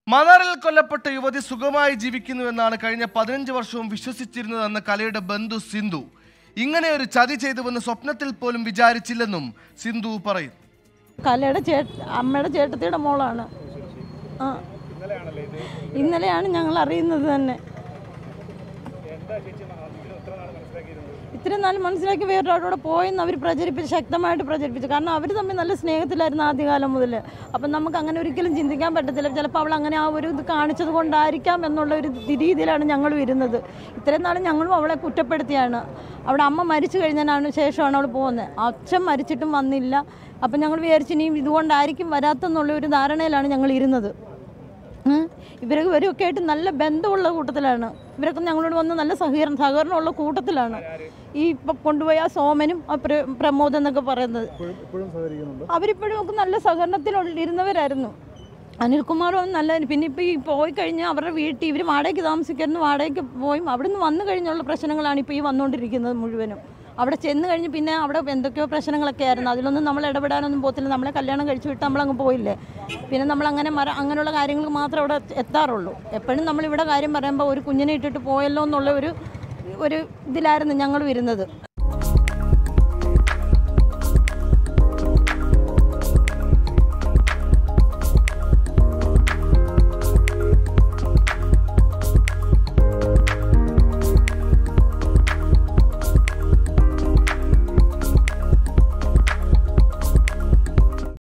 മന്നാറിൽ കൊല്ലപ്പെട്ട യുവതി സുഖമായി ജീവിക്കുന്നുവെന്നാണ് കഴിഞ്ഞ 15 വർഷവും വിശ്വസിച്ചിരുന്നതെന്ന് കലയുടെ ബന്ധു സിന്ധു. ഇങ്ങനെ ഒരു ചതി ചെയ്തുവെന്ന് സ്വപ്നത്തിൽ പോലും വിചാരിച്ചില്ലെന്നും സിന്ധു പറയുന്നു. കലയുടെ അമ്മയുടെ ചേട്ടത്തിയുടെ മോളാണ്. ഇന്നലെയാണ് ഞങ്ങൾ അറിയുന്നത് തന്നെ. ഇത്രയും നാൾ മനസ്സിലാക്കി വേറൊരാളോടെ പോയെന്ന് അവർ ശക്തമായിട്ട് പ്രചരിപ്പിച്ചു. കാരണം അവർ തമ്മിൽ നല്ല സ്നേഹത്തിലായിരുന്നു ആദ്യകാലം മുതൽ. അപ്പം നമുക്ക് അങ്ങനെ ഒരിക്കലും ചിന്തിക്കാൻ പറ്റത്തില്ല. ചിലപ്പോൾ അവൾ അങ്ങനെ ആ ഒരു ഇത് കാണിച്ചത് കൊണ്ടായിരിക്കാം എന്നുള്ള ഒരു രീതിയിലാണ് ഞങ്ങൾ വരുന്നത്. ഇത്രയും നാൾ ഞങ്ങളും അവളെ കുറ്റപ്പെടുത്തിയാണ്. അവിടെ അമ്മ മരിച്ചു കഴിഞ്ഞതിനാണ് ശേഷമാണ് അവൾ പോകുന്നത്. അച്ഛൻ മരിച്ചിട്ടും വന്നില്ല. അപ്പം ഞങ്ങൾ വിചാരിച്ചു ഇനിയും ഇതുകൊണ്ടായിരിക്കും വരാത്തെന്നുള്ള ഒരു ധാരണയിലാണ് ഞങ്ങൾ ഇരുന്നത്. ഇവരൊക്കെ ആയിട്ട് നല്ല ബന്ധമുള്ള കൂട്ടത്തിലാണ്. ഇവരൊക്കെ ഞങ്ങളോട് വന്ന് നല്ല സഹകരണമുള്ള കൂട്ടത്തിലാണ്. ഈ ഇപ്പം കൊണ്ടുപോയ ആ സോമനും ആ പ്രമോദ് എന്നൊക്കെ പറയുന്നത് അവരിപ്പോഴും ഒക്കെ നല്ല സഹകരണത്തിലിരുന്നവരായിരുന്നു. അനിൽകുമാറും നല്ല. പിന്നെ ഇപ്പോൾ ഈ പോയി കഴിഞ്ഞാൽ അവരുടെ വീട്ടിൽ ഇവർ വാടകയ്ക്ക് താമസിക്കായിരുന്നു. വാടകയ്ക്ക് പോയി അവിടെ നിന്ന് വന്നു കഴിഞ്ഞുള്ള പ്രശ്നങ്ങളാണ് ഇപ്പോൾ ഈ വന്നുകൊണ്ടിരിക്കുന്നത് മുഴുവനും. അവിടെ ചെന്ന് കഴിഞ്ഞ് പിന്നെ അവിടെ എന്തൊക്കെയോ പ്രശ്നങ്ങളൊക്കെ ആയിരുന്നു. അതിലൊന്നും നമ്മൾ ഇടപെടാനൊന്നും പോകത്തില്ല. നമ്മളെ കല്യാണം കഴിച്ചു വിട്ട് നമ്മളങ്ങ് പോയില്ലേ. പിന്നെ നമ്മളങ്ങനെ അങ്ങനെയുള്ള കാര്യങ്ങൾക്ക് മാത്രമേ അവിടെ എത്താറുള്ളൂ. എപ്പോഴും നമ്മളിവിടെ കാര്യം പറയുമ്പോൾ ഒരു കുഞ്ഞിനെ ഇട്ടിട്ട് പോയല്ലോ എന്നുള്ള ഒരു ഇതിലായിരുന്നു ഞങ്ങൾ വരുന്നത്.